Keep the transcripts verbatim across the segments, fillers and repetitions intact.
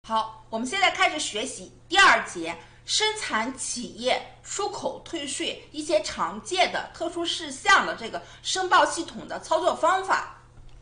好，我们现在开始学习第二节生产企业出口退税一些常见的特殊事项的这个申报系统的操作方法。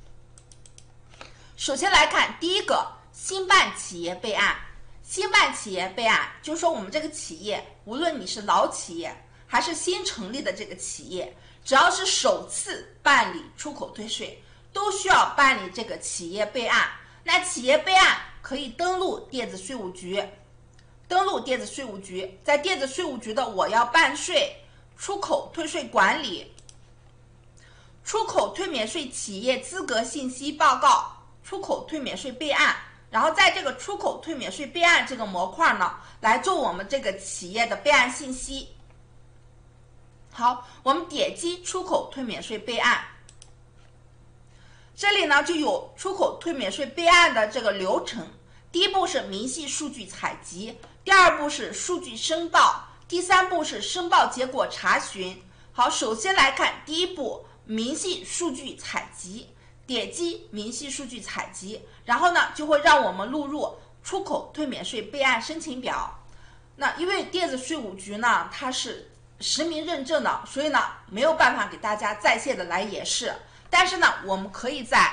首先来看第一个，新办企业备案。新办企业备案就是说我们这个企业，无论你是老企业还是新成立的这个企业，只要是首次办理出口退税，都需要办理这个企业备案。那企业备案可以登录电子税务局，登录电子税务局，在电子税务局的我要办税、出口退税管理、出口退免税企业资格信息报告、出口退免税备案，然后在这个出口退免税备案这个模块呢，来做我们这个企业的备案信息。好，我们点击出口退免税备案，这里呢就有出口退免税备案的这个流程。第一步是明细数据采集，第二步是数据申报，第三步是申报结果查询。好，首先来看第一步，明细数据采集，点击明细数据采集，然后呢就会让我们录入出口退免税备案申请表。那因为电子税务局呢它是实名认证的，所以呢没有办法给大家在线的来演示，但是呢我们可以在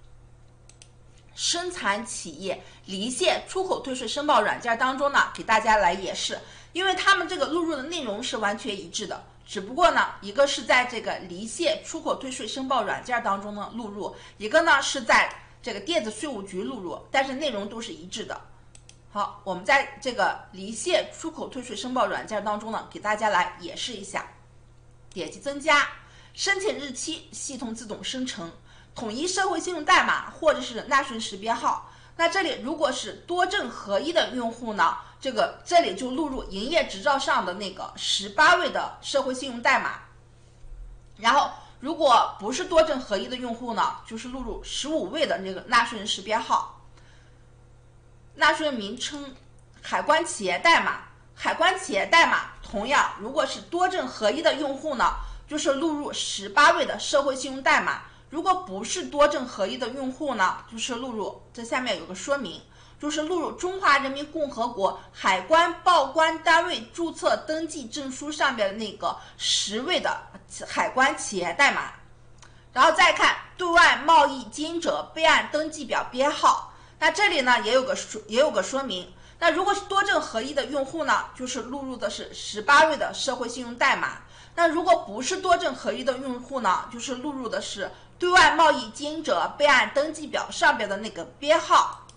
生产企业离线出口退税申报软件当中呢给大家来演示，因为他们这个录入的内容是完全一致的，只不过呢一个是在这个离线出口退税申报软件当中呢录入，一个呢是在这个电子税务局录入，但是内容都是一致的。好，我们在这个离线出口退税申报软件当中呢给大家来演示一下。点击增加，申请日期系统自动生成，统一社会信用代码或者是纳税人识别号。那这里如果是多证合一的用户呢，这个这里就录入营业执照上的那个十八位的社会信用代码，然后如果不是多证合一的用户呢，就是录入十五位的这个纳税人识别号。纳税人名称、海关企业代码，海关企业代码同样，如果是多证合一的用户呢，就是录入十八位的社会信用代码。如果不是多证合一的用户呢，就是录入，这下面有个说明，就是录入中华人民共和国海关报关单位注册登记证书上面的那个十位的海关企业代码。然后再看对外贸易经营者备案登记表编号，那这里呢也有个说也有个说明，那如果是多证合一的用户呢，就是录入的是十八位的社会信用代码。那如果不是多证合一的用户呢，就是录入的是对外贸易经营者备案登记表上边的那个编号。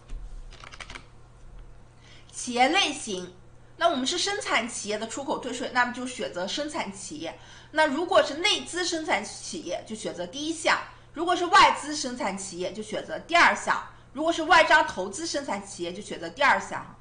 企业类型，那我们是生产企业的出口退税，那么就选择生产企业。那如果是内资生产企业，就选择第一项；如果是外资生产企业，就选择第二项；如果是外商投资生产企业，就选择第二项。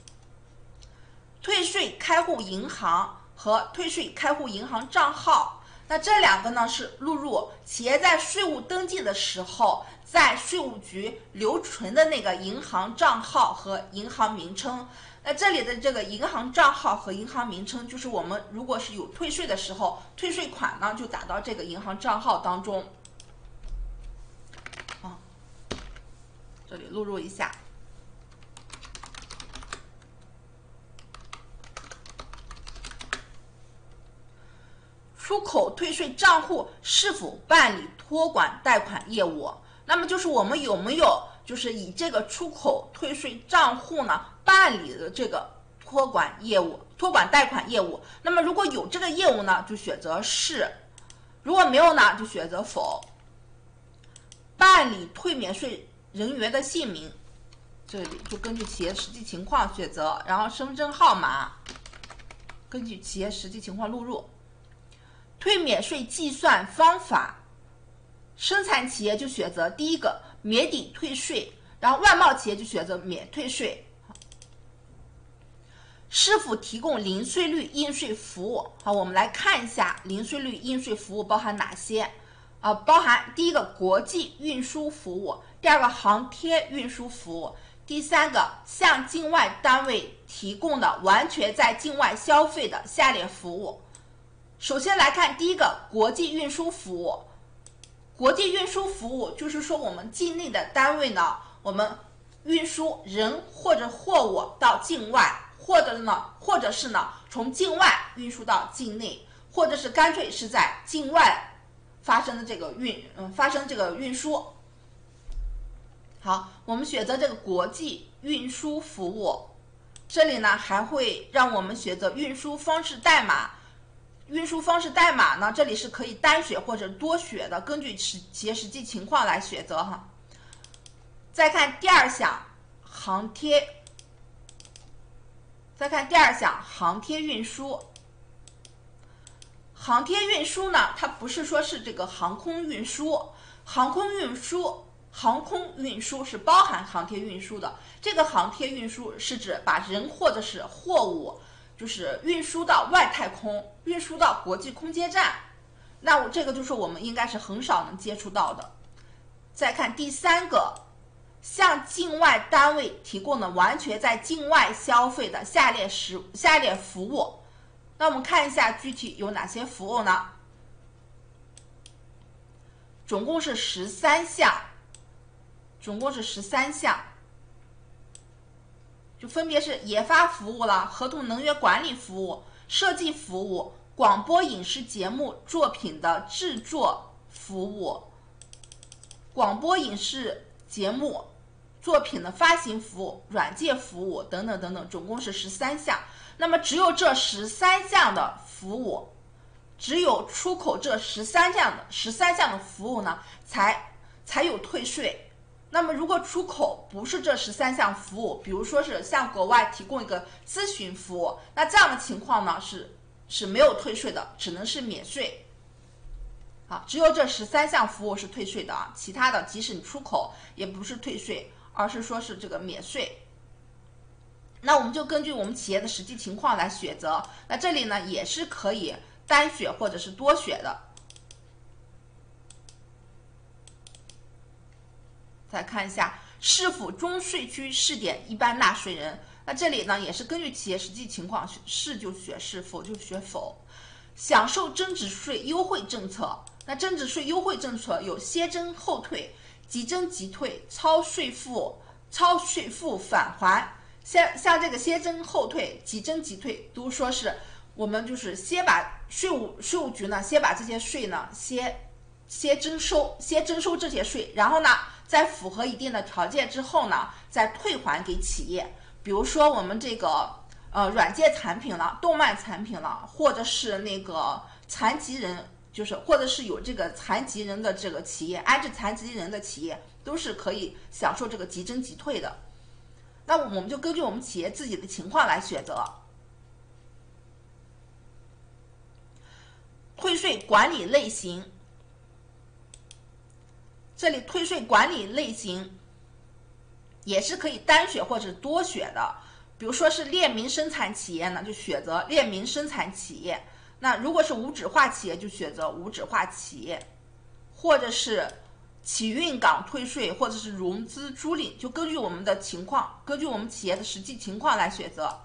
退税开户银行和退税开户银行账号，那这两个呢是录入企业在税务登记的时候在税务局留存的那个银行账号和银行名称。那这里的这个银行账号和银行名称，就是我们如果是有退税的时候，退税款呢就打到这个银行账号当中。啊，这里录入一下。出口退税账户是否办理托管贷款业务？那么就是我们有没有就是以这个出口退税账户呢办理的这个托管业务、托管贷款业务？那么如果有这个业务呢，就选择是；如果没有呢，就选择否。办理退免税人员的姓名，这里就根据企业实际情况选择，然后身份证号码根据企业实际情况录入。退免税计算方法，生产企业就选择第一个免抵退税，然后外贸企业就选择免退税。是否提供零税率应税服务？好，我们来看一下零税率应税服务包含哪些啊？包含第一个国际运输服务，第二个航天运输服务，第三个向境外单位提供的完全在境外消费的下列服务。首先来看第一个国际运输服务。国际运输服务就是说我们境内的单位呢，我们运输人或者货物到境外，或者呢，或者是呢从境外运输到境内，或者是干脆是在境外发生的这个运嗯发生这个运输。好，我们选择这个国际运输服务，这里呢还会让我们选择运输方式代码。运输方式代码呢，这里是可以单选或者多选的，根据企业实际情况来选择哈。再看第二项航贴，再看第二项航贴运输。航贴运输呢，它不是说是这个航空运输，航空运输，航空运输是包含航贴运输的。这个航贴运输是指把人或者是货物，就是运输到外太空，运输到国际空间站。那我这个就是我们应该是很少能接触到的。再看第三个，向境外单位提供的完全在境外消费的下列实下列服务。那我们看一下具体有哪些服务呢？总共是十三项，总共是十三项，就分别是研发服务了、合同能源管理服务、设计服务、广播影视节目作品的制作服务、广播影视节目作品的发行服务、软件服务等等等等，总共是十三项。那么只有这十三项的服务，只有出口这十三项的十三项的服务呢，才才有退税。那么如果出口不是这十三项服务，比如说是向国外提供一个咨询服务，那这样的情况呢是是没有退税的，只能是免税。好，只有这十三项服务是退税的啊，其他的即使你出口也不是退税，而是说是这个免税。那我们就根据我们企业的实际情况来选择。那这里呢也是可以单选或者是多选的。再看一下市府中税区试点一般纳税人，那这里呢也是根据企业实际情况，是就选是，否就选否。享受增值税优惠政策，那增值税优惠政策有先征后退、即征即退、超税负、超税负返还。像像这个先征后退、即征即退，都说是我们就是先把税务税务局呢，先把这些税呢，先先征收，先征收这些税，然后呢，在符合一定的条件之后呢，再退还给企业。比如说我们这个呃软件产品了、动漫产品了，或者是那个残疾人，就是或者是有这个残疾人的这个企业，安置残疾人的企业，都是可以享受这个即征即退的。那我们就根据我们企业自己的情况来选择。退税管理类型，这里退税管理类型也是可以单选或者多选的。比如说是列明生产企业呢，就选择列明生产企业；那如果是无纸化企业，就选择无纸化企业，或者是企运港退税，或者是融资租赁，就根据我们的情况，根据我们企业的实际情况来选择。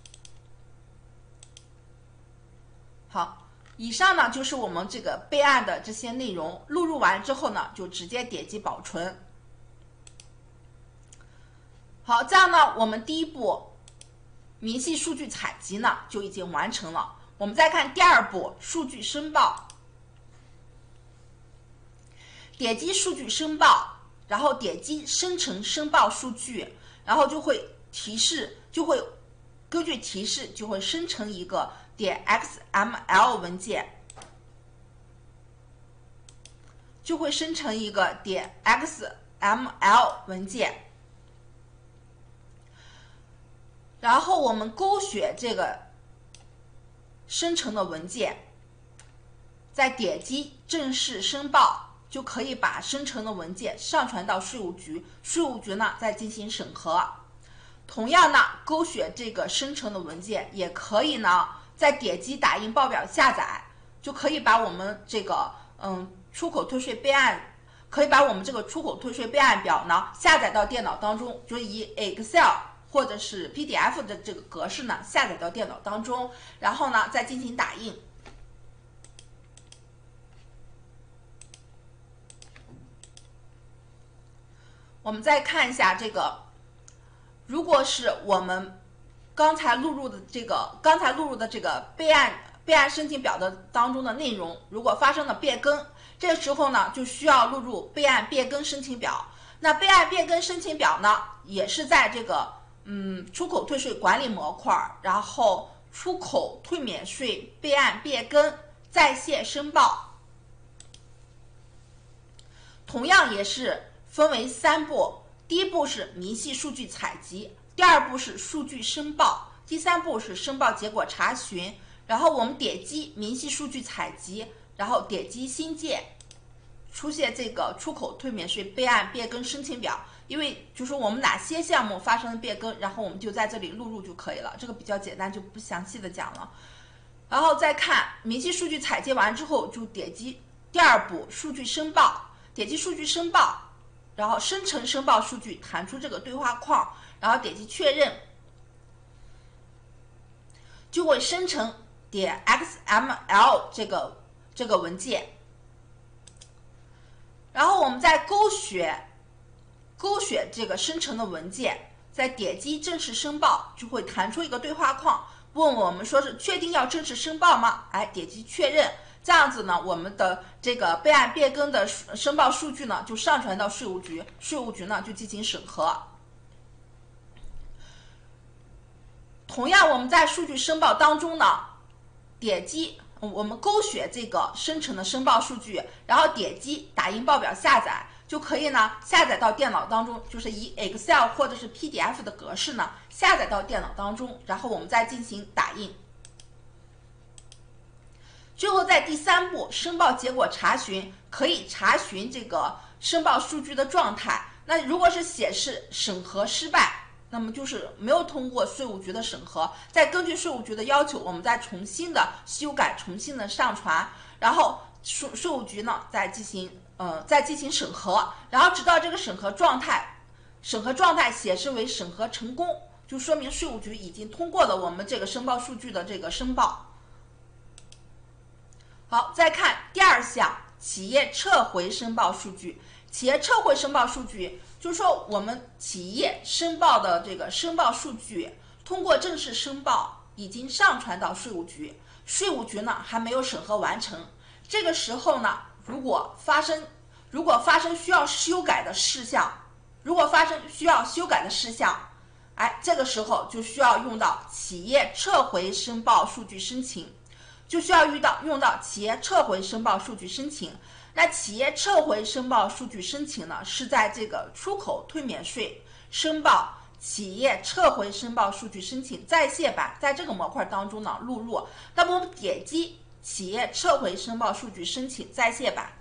好，以上呢就是我们这个备案的这些内容，录入完之后呢，就直接点击保存。好，这样呢，我们第一步明细数据采集呢就已经完成了。我们再看第二步数据申报。点击数据申报，然后点击生成申报数据，然后就会提示，就会根据提示就会生成一个点 X M L 文件，就会生成一个点 X M L 文件。然后我们勾选这个生成的文件，再点击正式申报，就可以把生成的文件上传到税务局，税务局呢再进行审核。同样呢，勾选这个生成的文件，也可以呢再点击打印报表下载，就可以把我们这个嗯出口退税备案，可以把我们这个出口退税备案表呢下载到电脑当中，就以 Excel 或者是 P D F 的这个格式呢下载到电脑当中，然后呢再进行打印。我们再看一下这个如果是我们刚才录入的这个刚才录入的这个备案备案申请表的当中的内容，如果发生了变更，这个时候呢就需要录入备案变更申请表。那备案变更申请表呢，也是在这个嗯出口退税管理模块，然后出口退免税备案变更在线申报，同样也是分为三步。第一步是明细数据采集，第二步是数据申报，第三步是申报结果查询。然后我们点击明细数据采集，然后点击新建，出现这个出口退免税备案变更申请表。因为就是我们哪些项目发生了变更，然后我们就在这里录入就可以了，这个比较简单，就不详细的讲了。然后再看明细数据采集完之后，就点击第二步数据申报，点击数据申报，然后生成申报数据，弹出这个对话框，然后点击确认，就会生成点 X M L 这个这个文件。然后我们再勾选勾选这个生成的文件，再点击正式申报，就会弹出一个对话框，问我们说是确定要正式申报吗？哎，点击确认。这样子呢，我们的这个备案变更的申报数据呢，就上传到税务局，税务局呢就进行审核。同样，我们在数据申报当中呢，点击我们勾选这个生成的申报数据，然后点击打印报表下载，就可以呢下载到电脑当中，就是以 Excel 或者是 P D F 的格式呢下载到电脑当中，然后我们再进行打印。最后在第三步申报结果查询，可以查询这个申报数据的状态。那如果是显示审核失败，那么就是没有通过税务局的审核，再根据税务局的要求，我们再重新的修改，重新的上传，然后税税务局呢再进行呃再进行审核，然后直到这个审核状态审核状态显示为审核成功，就说明税务局已经通过了我们这个申报数据的这个申报。好，再看第二项，企业撤回申报数据。企业撤回申报数据，就是说我们企业申报的这个申报数据，通过正式申报已经上传到税务局，税务局呢还没有审核完成。这个时候呢，如果发生如果发生需要修改的事项，如果发生需要修改的事项，哎，这个时候就需要用到企业撤回申报数据申请。就需要遇到用到企业撤回申报数据申请。那企业撤回申报数据申请呢，是在这个出口退免税申报企业撤回申报数据申请在线版，在这个模块当中呢录入。那么我们点击企业撤回申报数据申请在线版，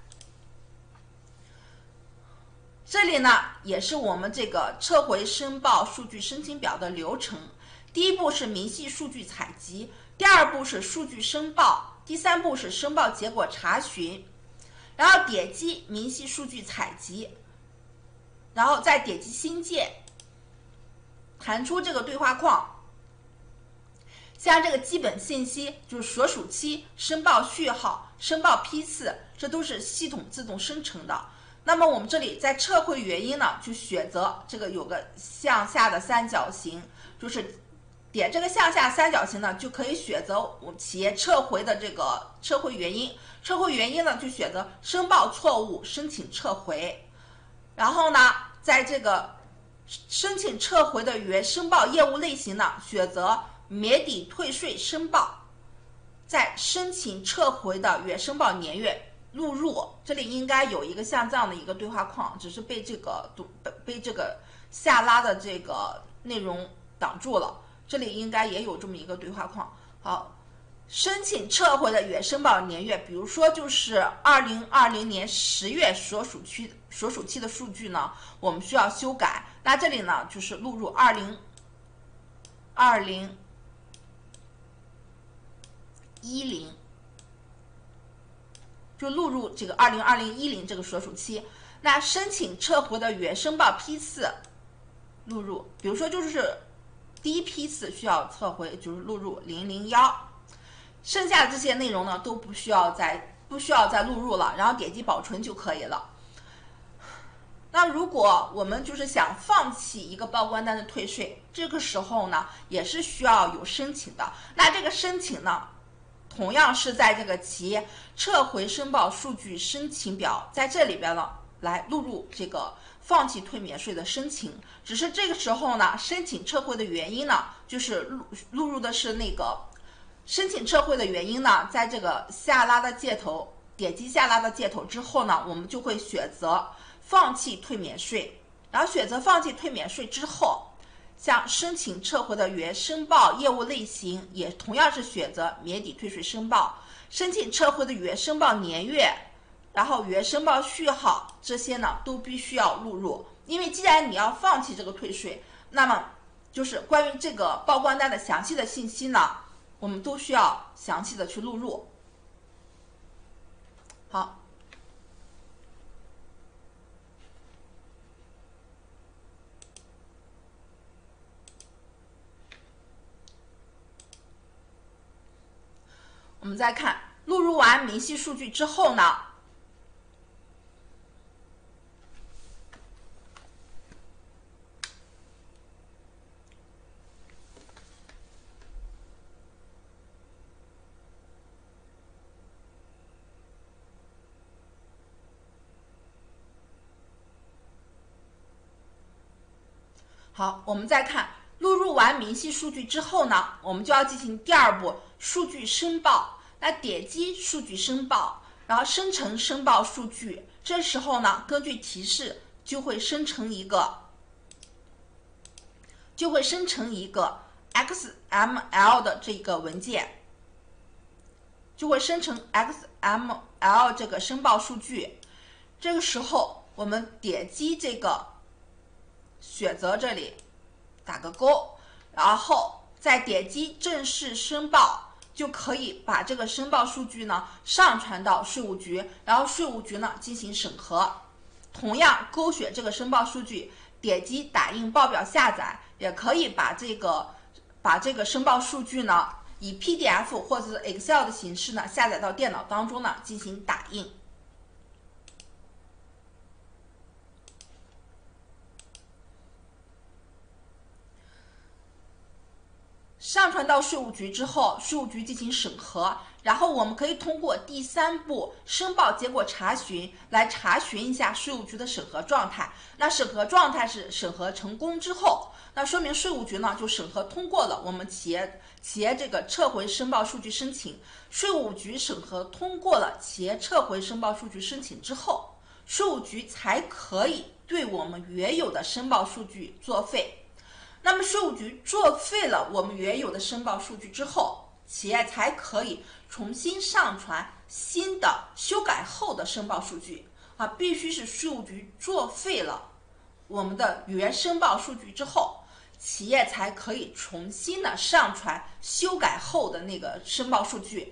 这里呢也是我们这个撤回申报数据申请表的流程。第一步是明细数据采集，第二步是数据申报，第三步是申报结果查询。然后点击明细数据采集，然后再点击新建，弹出这个对话框。像这个基本信息，就是所属期、申报序号、申报批次，这都是系统自动生成的。那么我们这里在撤回原因呢，就选择这个有个向下的三角形，就是点这个向下三角形呢，就可以选择我们企业撤回的这个撤回原因。撤回原因呢，就选择申报错误，申请撤回。然后呢，在这个申请撤回的原申报业务类型呢，选择免抵退税申报。在申请撤回的原申报年月录入，这里应该有一个像这样的一个对话框，只是被这个被这个下拉的这个内容挡住了。这里应该也有这么一个对话框。好，申请撤回的原申报年月，比如说就是二零二零年十月所属区所属期的数据呢，我们需要修改。那这里呢，就是录入二零二零一零，就录入这个二零二零一零这个所属期。那申请撤回的原申报批次录入，比如说就是第一批次需要撤回，就是录入零零一，剩下的这些内容呢都不需要再不需要再录入了，然后点击保存就可以了。 那如果我们就是想放弃一个报关单的退税，这个时候呢，也是需要有申请的。那这个申请呢，同样是在这个企业撤回申报数据申请表，在这里边呢，来录入这个放弃退免税的申请。只是这个时候呢，申请撤回的原因呢，就是录录入的是那个申请撤回的原因呢，在这个下拉的箭头，点击下拉的箭头之后呢，我们就会选择放弃退免税，然后选择放弃退免税之后，像申请撤回的原申报业务类型也同样是选择免抵退税申报，申请撤回的原申报年月，然后原申报序号，这些呢都必须要录入。因为既然你要放弃这个退税，那么就是关于这个报关单的详细的信息呢，我们都需要详细的去录入。好。我们再看录入完明细数据之后呢，好，我们再看录入完明细数据之后呢，我们就要进行第二步数据申报。那点击数据申报，然后生成申报数据，这时候呢，根据提示就会生成一个，就会生成一个 X M L 的这个文件，就会生成 X M L 这个申报数据。这个时候，我们点击这个选择这里打个勾，然后再点击正式申报。就可以把这个申报数据呢上传到税务局，然后税务局呢进行审核。同样勾选这个申报数据，点击打印报表下载，也可以把这个把这个申报数据呢以 P D F 或者是 Excel 的形式呢下载到电脑当中呢进行打印。上传到税务局之后，税务局进行审核，然后我们可以通过第三步申报结果查询来查询一下税务局的审核状态。那审核状态是审核成功之后，那说明税务局呢就审核通过了我们企业企业这个撤回申报数据申请。税务局审核通过了企业撤回申报数据申请之后，税务局才可以对我们原有的申报数据作废。那么税务局作废了我们原有的申报数据之后，企业才可以重新上传新的修改后的申报数据啊，必须是税务局作废了我们的原申报数据之后，企业才可以重新的上传修改后的那个申报数据。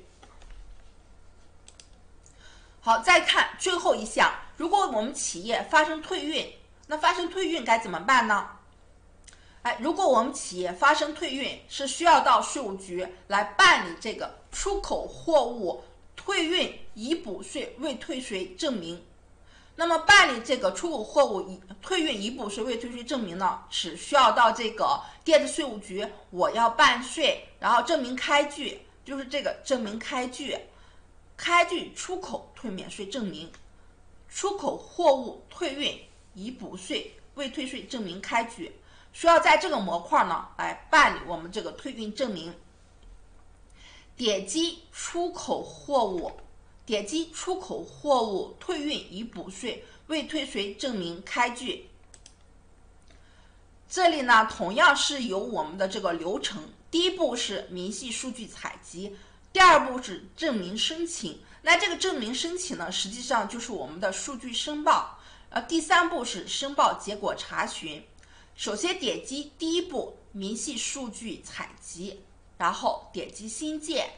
好，再看最后一项，如果我们企业发生退运，那发生退运该怎么办呢？哎，如果我们企业发生退运，是需要到税务局来办理这个出口货物退运已补税未退税证明。那么办理这个出口货物退运已补税未退税证明呢，只需要到这个电子税务局，我要办税，然后证明开具，就是这个证明开具，开具出口退免税证明，出口货物退运已补税未退税证明开具。需要在这个模块呢来办理我们这个退运证明。点击出口货物，点击出口货物退运已补税未退税证明开具。这里呢同样是有我们的这个流程，第一步是明细数据采集，第二步是证明申请。那这个证明申请呢，实际上就是我们的数据申报。呃，第三步是申报结果查询。首先点击第一步明细数据采集，然后点击新建，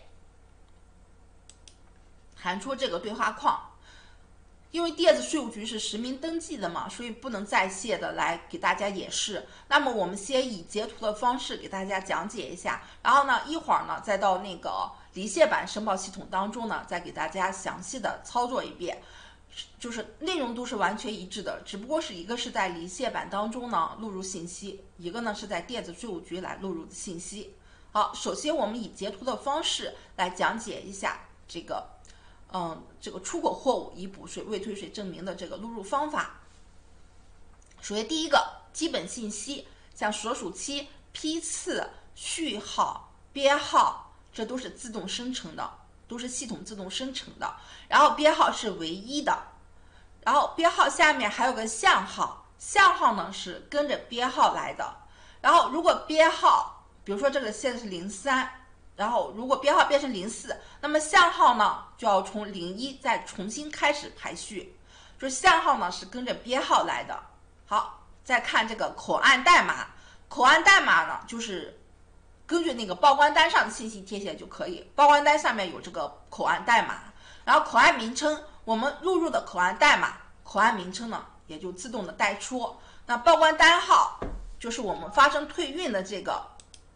弹出这个对话框。因为电子税务局是实名登记的嘛，所以不能在线的来给大家演示。那么我们先以截图的方式给大家讲解一下，然后呢一会儿呢再到那个离线版申报系统当中呢再给大家详细的操作一遍。 就是内容都是完全一致的，只不过是一个是在离谢版当中呢录入信息，一个呢是在电子税务局来录入的信息。好，首先我们以截图的方式来讲解一下这个，嗯，这个出口货物已补税未退税证明的这个录入方法。首先第一个基本信息，像所属期、批次、序号、编号，这都是自动生成的，都是系统自动生成的。然后编号是唯一的，然后编号下面还有个项号，项号呢是跟着编号来的。然后如果编号，比如说这个现在是零三，然后如果编号变成零四，那么项号呢就要从零一再重新开始排序，就是项号呢是跟着编号来的。好，再看这个口岸代码，口岸代码呢就是根据那个报关单上的信息贴写就可以，报关单上面有这个口岸代码，然后口岸名称，我们录入的口岸代码，口岸名称呢也就自动的带出。那报关单号就是我们发生退运的这个，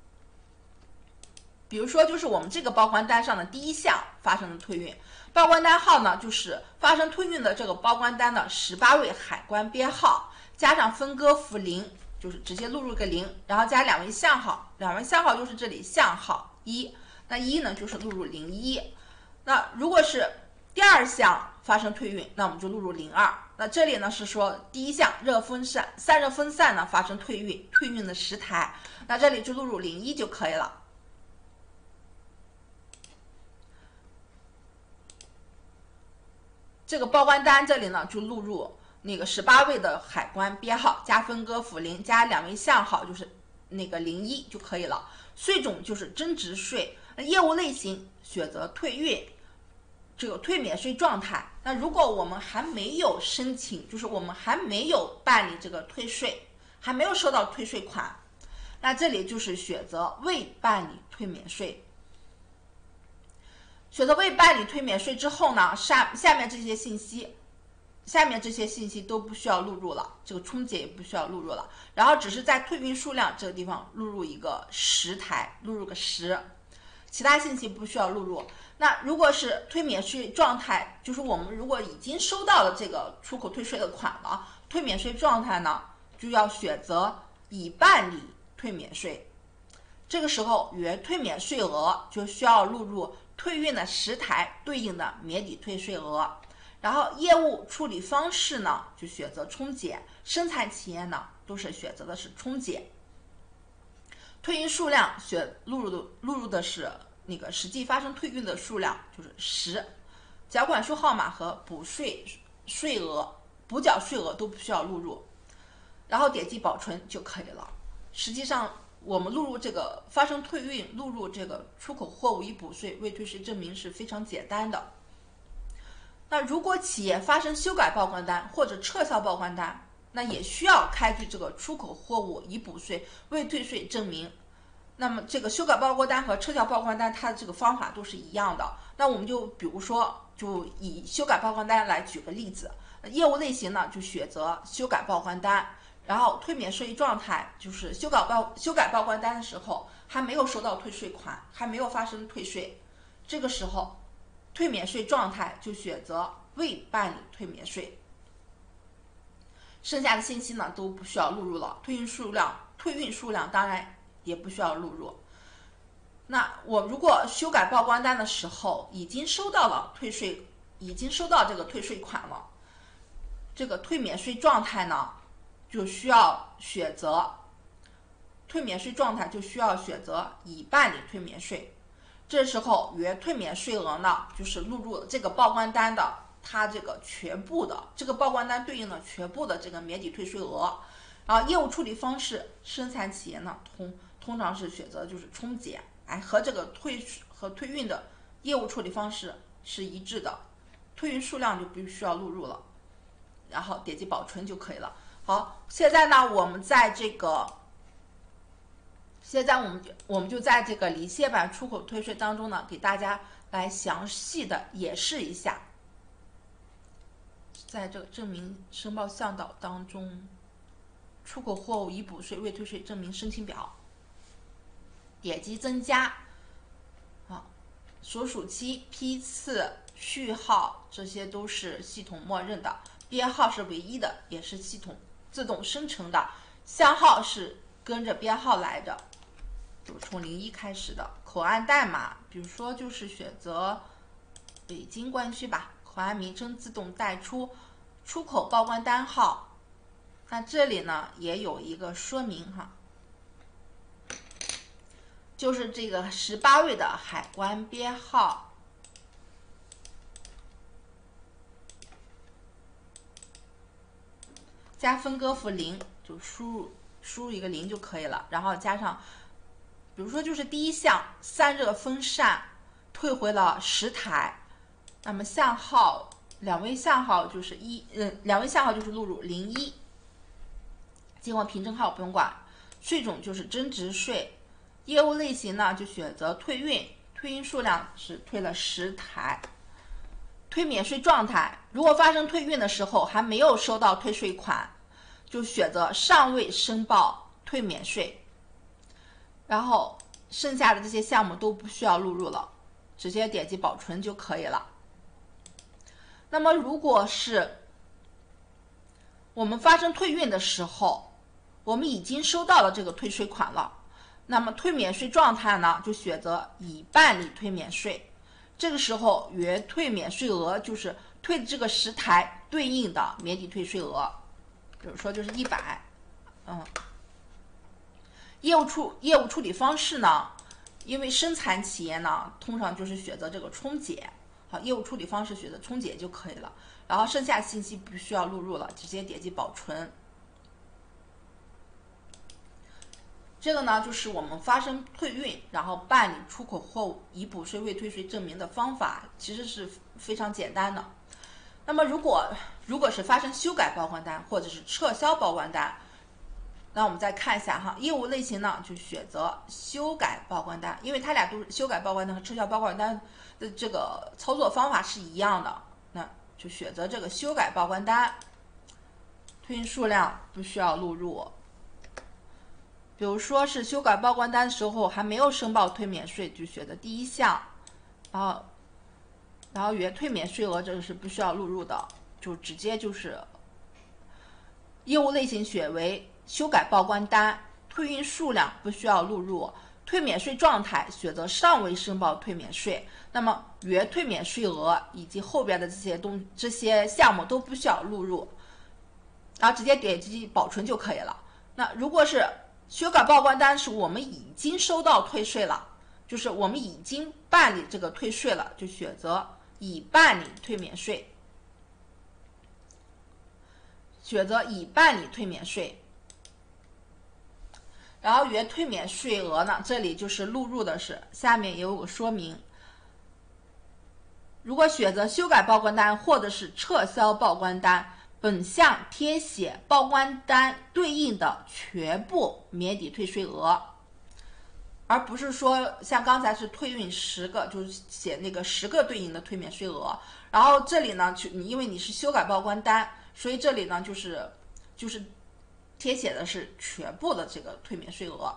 比如说就是我们这个报关单上的第一项发生的退运，报关单号呢就是发生退运的这个报关单的十八位海关编号，加上分割符零，就是直接录入个零，然后加两位项号，两位项号就是这里项号一，那一呢就是录入零一。那如果是第二项发生退运，那我们就录入零二。那这里呢是说第一项热分散散热分散呢发生退运，退运的十台，那这里就录入零一就可以了。这个报关单这里呢就录入那个十八位的海关编号，加分割符零，加两位项号，就是那个零一就可以了。税种就是增值税，业务类型选择退运，这个退免税状态。那如果我们还没有申请，就是我们还没有办理这个退税，还没有收到退税款，那这里就是选择未办理退免税。选择未办理退免税之后呢，下下面这些信息，下面这些信息都不需要录入了，这个冲检也不需要录入了，然后只是在退运数量这个地方录入一个十台，录入个十，其他信息不需要录入。那如果是退免税状态，就是我们如果已经收到了这个出口退税的款了，退免税状态呢就要选择已办理退免税。这个时候原退免税额就需要录入退运的十台对应的免抵退税额，然后业务处理方式呢就选择冲检，生产企业呢都是选择的是冲检。退运数量选录入的录入的是那个实际发生退运的数量，就是十，缴款书号码和补税税额、补缴税额都不需要录入，然后点击保存就可以了。实际上我们录入这个发生退运，录入这个出口货物已补税未退税证明是非常简单的。那如果企业发生修改报关单或者撤销报关单，那也需要开具这个出口货物已补税未退税证明。那么这个修改报关单和撤销报关单，它的这个方法都是一样的。那我们就比如说，就以修改报关单来举个例子，业务类型呢就选择修改报关单，然后退免税状态就是修改报修改报关单的时候还没有收到退税款，还没有发生退税，这个时候退免税状态就选择未办理退免税。剩下的信息呢都不需要录入了，退运数量退运数量当然也不需要录入。那我如果修改报关单的时候已经收到了退税，已经收到这个退税款了，这个退免税状态呢就需要选择退免税状态就需要选择已办理退免税。这时候原退免税额呢就是录入这个报关单的它这个全部的这个报关单对应的全部的这个免抵退税额。然后业务处理方式，生产企业呢通通常是选择就是冲检，哎，和这个退和退运的业务处理方式是一致的，退运数量就不需要录入了，然后点击保存就可以了。好，现在呢我们在这个现在我们我们就在这个离谢版出口退税当中呢，给大家来详细的演示一下。在这个证明申报向导当中，出口货物已补税未退税证明申请表，点击增加，好，所属期、批次、 序号这些都是系统默认的，编号是唯一的，也是系统自动生成的，项号是跟着编号来的，就从零一开始的。口岸代码，比如说就是选择北京关区吧，口岸名称自动带出，出口报关单号。那这里呢也有一个说明哈，就是这个十八位的海关编号。加分割符零，就输入输入一个零就可以了，然后加上，比如说就是第一项散热风扇退回了十台，那么项号两位项号就是一，嗯，两位项号就是录入零一，结果凭证号不用管，税种就是增值税，业务类型呢就选择退运，退运数量是退了十台。退免税状态，如果发生退运的时候还没有收到退税款，就选择尚未申报退免税，然后剩下的这些项目都不需要录入了，直接点击保存就可以了。那么如果是我们发生退运的时候，我们已经收到了这个退税款了，那么退免税状态呢就选择已办理退免税，这个时候原退免税额就是退这个十台对应的免抵退税额，比如说就是一百，嗯，业务处业务处理方式呢，因为生产企业呢通常就是选择这个冲检，好，业务处理方式选择冲检就可以了，然后剩下信息不需要录入了，直接点击保存。这个呢就是我们发生退运，然后办理出口货物已补税未退税证明的方法，其实是非常简单的。那么如果如果是发生修改报关单或者是撤销报关单，那我们再看一下哈，业务类型呢就选择修改报关单，因为它俩都是修改报关单和撤销报关单的这个操作方法是一样的，那就选择这个修改报关单，退运数量不需要录入。比如说是修改报关单的时候还没有申报退免税，就选择第一项，然后然后原退免税额这个是不需要录入的，就直接就是业务类型选为修改报关单，退运数量不需要录入，退免税状态选择尚未申报退免税，那么原退免税额以及后边的这些东这些项目都不需要录入，然后直接点击保存就可以了。那如果是修改报关单是我们已经收到退税了，就是我们已经办理这个退税了，就选择已办理退免税，选择已办理退免税。然后原退免税额呢，这里就是录入的是，下面也有个说明，如果选择修改报关单或者是撤销报关单，本项贴写报关单对应的全部免抵退税额，而不是说像刚才是退运十个，就是写那个十个对应的退免税额。然后这里呢，就你因为你是修改报关单，所以这里呢就是就是贴写的是全部的这个退免税额。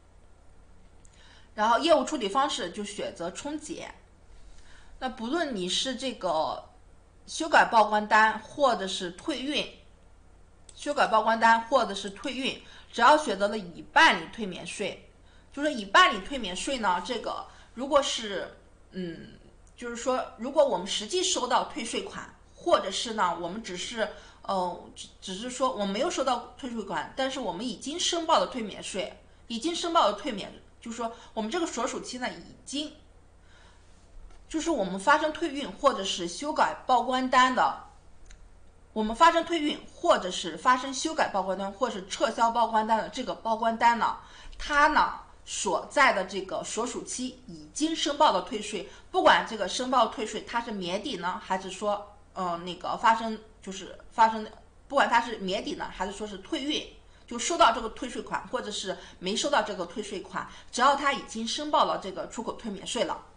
然后业务处理方式就选择冲检。那不论你是这个修改报关单或者是退运，修改报关单或者是退运，只要选择了已办理退免税，就是已办理退免税呢，这个如果是嗯，就是说如果我们实际收到退税款，或者是呢我们只是呃只只是说我没有收到退税款，但是我们已经申报了退免税，已经申报了退免，就是说我们这个所属期呢已经。就是我们发生退运或者是修改报关单的，我们发生退运或者是发生修改报关单或是撤销报关单的这个报关单呢，它呢所在的这个所属期已经申报了退税，不管这个申报退税它是免抵呢，还是说呃那个发生就是发生，不管它是免抵呢，还是说是退运，就收到这个退税款或者是没收到这个退税款，只要它已经申报了这个出口退免税了。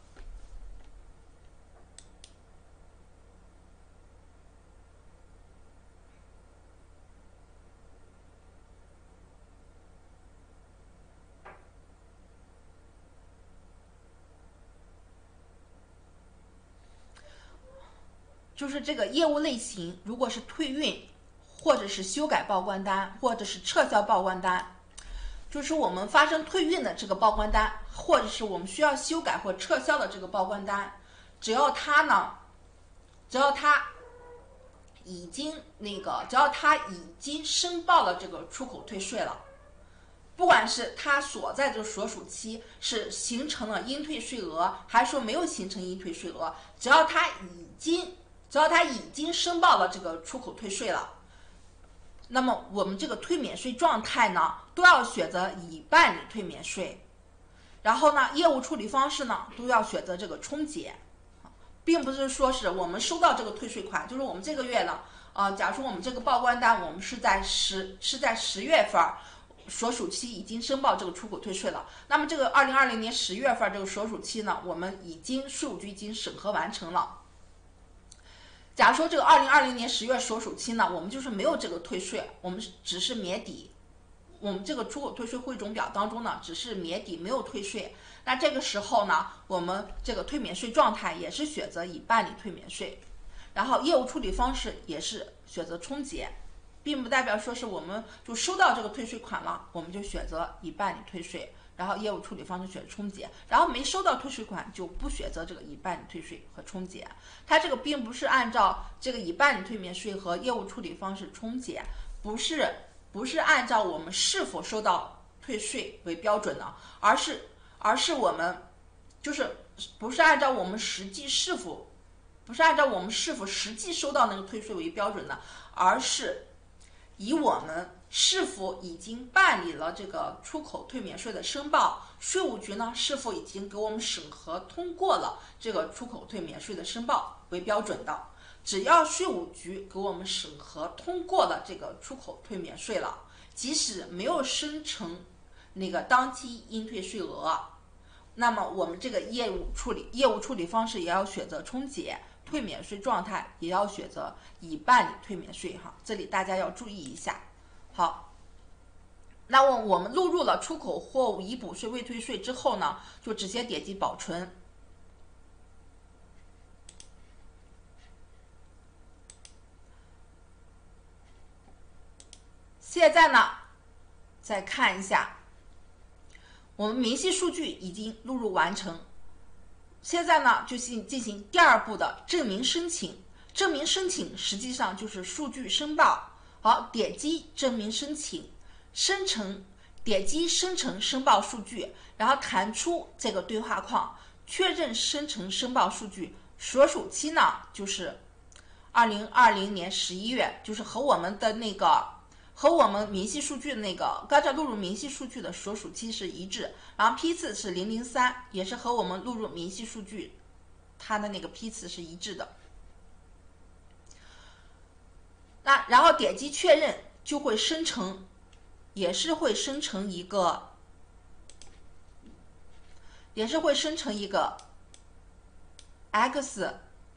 就是这个业务类型，如果是退运，或者是修改报关单，或者是撤销报关单，就是我们发生退运的这个报关单，或者是我们需要修改或撤销的这个报关单，只要它呢，只要它已经那个，只要它已经申报了这个出口退税了，不管是它所在的所属期是形成了应退税额，还是说没有形成应退税额，只要它已经，只要它已经申报了这个出口退税了，那么我们这个退免税状态呢，都要选择已办理退免税，然后呢，业务处理方式呢，都要选择这个冲结，并不是说是我们收到这个退税款，就是我们这个月呢，呃，假如说我们这个报关单，我们是在十是在十月份所属期已经申报这个出口退税了，那么这个二零二零年十月份这个所属期呢，我们已经税务局已经审核完成了。假如说这个二零二零年十月所属期呢，我们就是没有这个退税，我们只是免抵，我们这个出口退税汇总表当中呢，只是免抵没有退税。那这个时候呢，我们这个退免税状态也是选择已办理退免税，然后业务处理方式也是选择冲结，并不代表说是我们就收到这个退税款了，我们就选择已办理退税，然后业务处理方式选择冲结，然后没收到退税款就不选择这个已办理退税和冲结。它这个并不是按照这个已办理退免税和业务处理方式冲结，不是不是按照我们是否收到退税为标准的，而是而是我们就是不是按照我们实际是否不是按照我们是否实际收到那个退税为标准的，而是以我们是否已经办理了这个出口退免税的申报，税务局呢是否已经给我们审核通过了这个出口退免税的申报为标准的。只要税务局给我们审核通过了这个出口退免税了，即使没有生成那个当期应退税额，那么我们这个业务处理业务处理方式也要选择冲结，退免税状态也要选择已办理退免税哈，这里大家要注意一下。好，那么我们录入了出口货物已补税未退税之后呢，就直接点击保存。现在呢，再看一下，我们明细数据已经录入完成。现在呢，就进进行第二步的证明申请。证明申请实际上就是数据申报。好，点击证明申请，生成，点击生成申报数据，然后弹出这个对话框，确认生成申报数据。所属期呢，就是二零二零年十一月，就是和我们的那个和我们明细数据的那个刚才录入明细数据的所属期是一致，然后批次是零零三，也是和我们录入明细数据它的那个批次是一致的。那然后点击确认，就会生成，也是会生成一个，也是会生成一个 X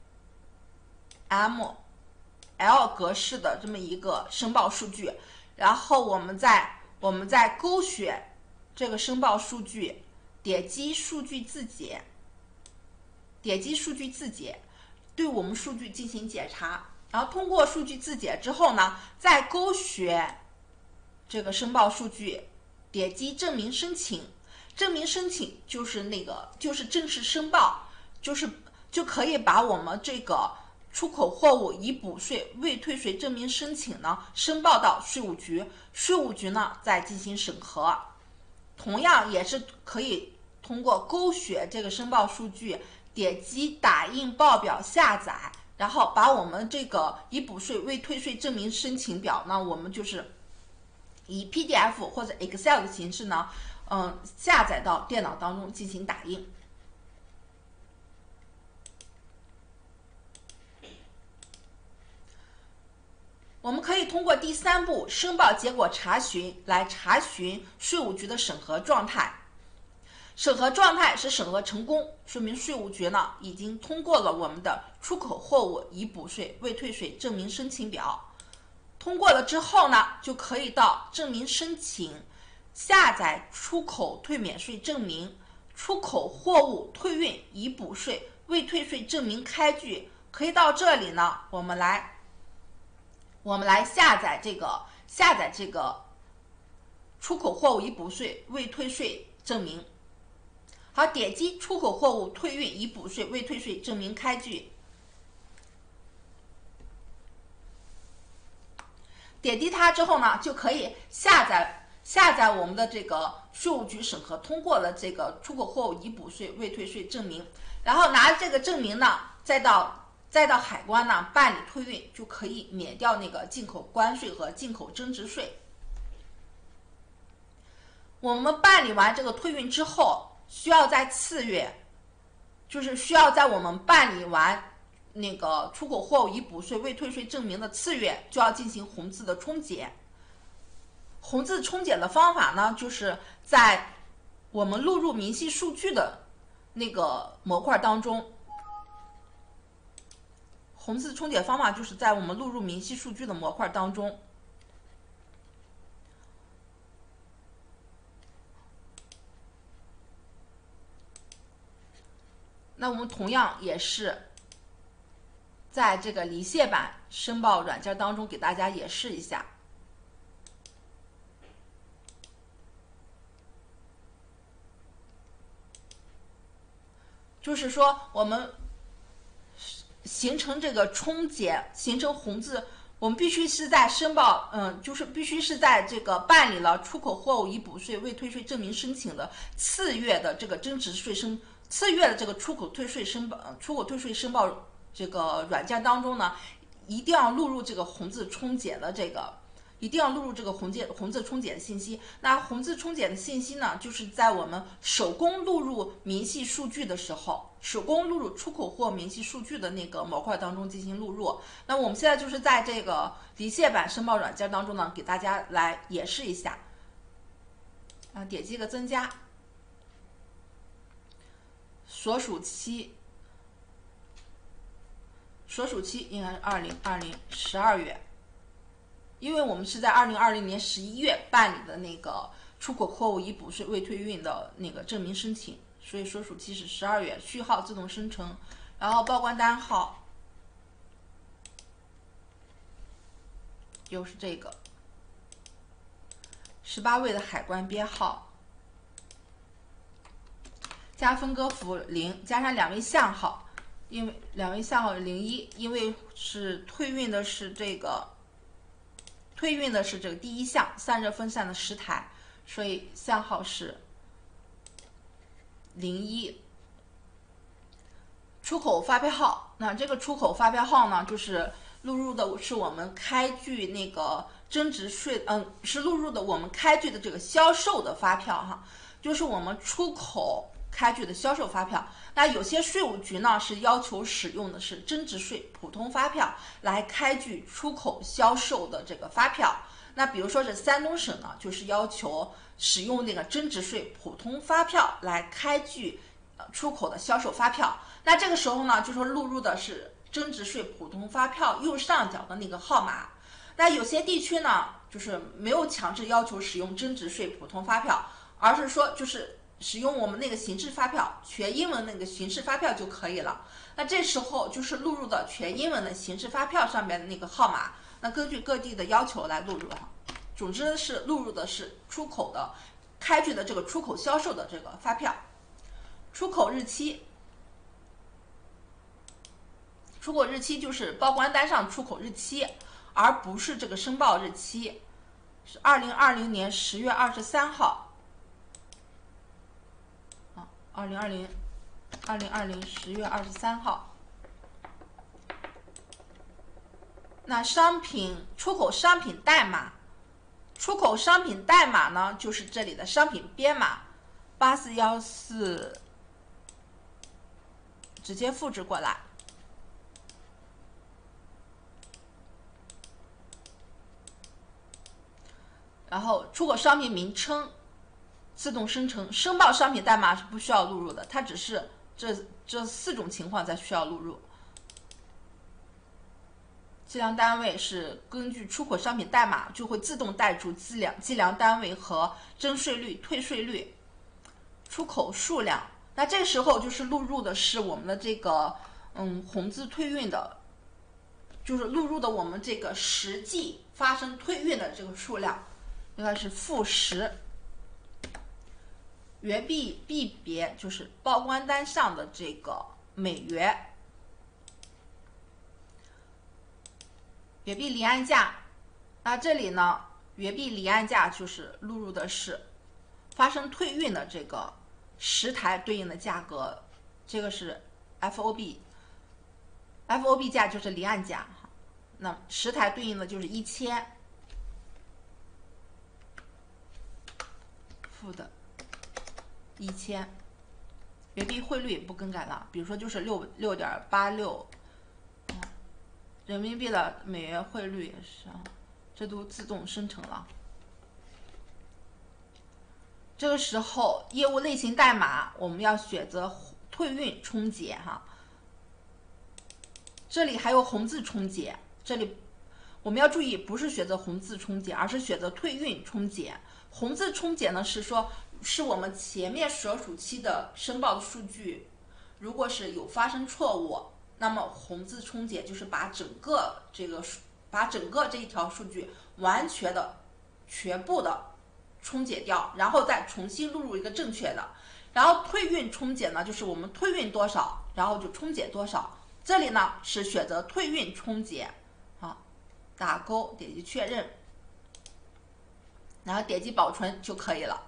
M L 格式的这么一个申报数据，然后我们再我们再勾选这个申报数据，点击数据自检，点击数据自检，对我们数据进行检查。然后通过数据自检之后呢，再勾选这个申报数据，点击证明申请。证明申请就是那个就是正式申报，就是就可以把我们这个出口货物已补税未退税证明申请呢申报到税务局，税务局呢再进行审核。同样也是可以通过勾选这个申报数据，点击打印报表下载。然后把我们这个已补税未退税证明申请表呢，我们就是以 P D F 或者 Excel 的形式呢，嗯，下载到电脑当中进行打印。我们可以通过第三步申报结果查询来查询税务局的审核状态。审核状态是审核成功，说明税务局呢已经通过了我们的出口货物已补税未退税证明申请表。通过了之后呢，就可以到证明申请下载出口退免税证明、出口货物退运已补税未退税证明开具可以到这里呢，我们来我们来下载这个下载这个出口货物已补税未退税证明。好，点击出口货物退运已补税未退税证明开具。点击它之后呢，就可以下载下载我们的这个税务局审核通过了这个出口货物已补税未退税证明，然后拿这个证明呢，再到再到海关呢办理退运，就可以免掉那个进口关税和进口增值税。我们办理完这个退运之后，需要在次月，就是需要在我们办理完那个出口货物已补税未退税证明的次月，就要进行红字的冲检。红字冲检的方法呢，就是在我们录入明细数据的那个模块当中，红字冲检方法就是在我们录入明细数据的模块当中，那我们同样也是在这个离线版申报软件当中给大家演示一下。就是说我们形成这个冲检，形成红字，我们必须是在申报，嗯，就是必须是在这个办理了出口货物已补税未退税证明申请的次月的这个增值税申次月的这个出口退税申报出口退税申报这个软件当中呢，一定要录入这个红字冲检的这个，一定要录入这个红字红字冲检的信息。那红字冲检的信息呢，就是在我们手工录入明细数据的时候，手工录入出口货明细数据的那个模块当中进行录入。那我们现在就是在这个离线版申报软件当中呢，给大家来演示一下。啊，点击个增加，所属期。所属期应该是二零二零十二月，因为我们是在二零二零年十一月办理的那个出口货物已补税未退运的那个证明申请，所以所属期是十二月，序号自动生成，然后报关单号又是这个十八位的海关编号，加分割符零，加上两位项号。因为两位项号零一，因为是退运的是这个，退运的是这个第一项散热分散的十台，所以项号是零一。出口发票号，那这个出口发票号呢，就是录入的是我们开具那个增值税，嗯，是录入的我们开具的这个销售的发票哈，就是我们出口开具的销售发票。那有些税务局呢是要求使用的是增值税普通发票来开具出口销售的这个发票。那比如说是山东省呢，就是要求使用那个增值税普通发票来开具呃出口的销售发票。那这个时候呢，就说录入的是增值税普通发票右上角的那个号码。那有些地区呢，就是没有强制要求使用增值税普通发票，而是说就是使用我们那个形式发票，全英文那个形式发票就可以了。那这时候就是录入的全英文的形式发票上面的那个号码，那根据各地的要求来录入哈。总之是录入的是出口的开具的这个出口销售的这个发票。出口日期，出口日期就是报关单上出口日期，而不是这个申报日期，是二零二零年十月二十三号。二零二零，二零二零十月二十三号。那商品出口商品代码，出口商品代码呢，就是这里的商品编码八四幺四，直接复制过来。然后出口商品名称自动生成，申报商品代码是不需要录入的，它只是这这四种情况才需要录入。计量单位是根据出口商品代码就会自动带出计量计量单位和征税率、退税率。出口数量，那这时候就是录入的是我们的这个嗯红字退运的，就是录入的我们这个实际发生退运的这个数量，应该是负十。元币币别就是报关单上的这个美元。元币离岸价，那这里呢，元币离岸价就是录入的是发生退运的这个十台对应的价格，这个是 F O B，F O B 价就是离岸价，那十台对应的就是一千，负的一千，元币汇率不更改了，比如说就是六六点八六。人民币的美元汇率也是啊，这都自动生成了。这个时候业务类型代码我们要选择退运冲解哈，这里还有红字冲解，这里我们要注意，不是选择红字冲解，而是选择退运冲解。红字冲解呢是说，是我们前面所属期的申报的数据，如果是有发生错误。那么红字冲解就是把整个这个把整个这一条数据完全的全部的冲解掉，然后再重新录入一个正确的。然后退运冲解呢，就是我们退运多少，然后就冲解多少。这里呢是选择退运冲解，好，打勾点击确认，然后点击保存就可以了。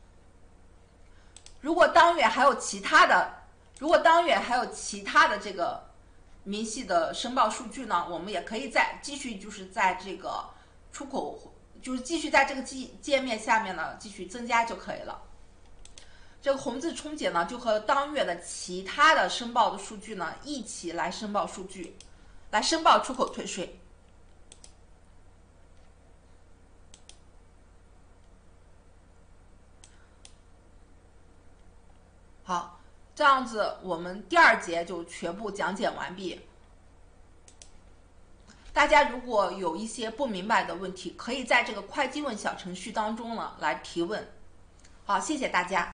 如果当月还有其他的，如果当月还有其他的这个明细的申报数据呢，我们也可以再继续就是在这个出口，就是继续在这个界面下面呢继续增加就可以了。这个红字冲解呢，就和当月的其他的申报的数据呢一起来申报数据，来申报出口退税。好。这样子，我们第二节就全部讲解完毕。大家如果有一些不明白的问题，可以在这个会计问小程序当中呢来提问。好，谢谢大家。